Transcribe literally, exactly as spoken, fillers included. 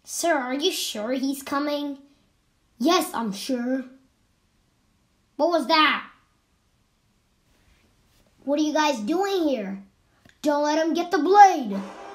Sir, are you sure he's coming? Yes, I'm sure. What was that? What are you guys doing here? Don't let him get the blade.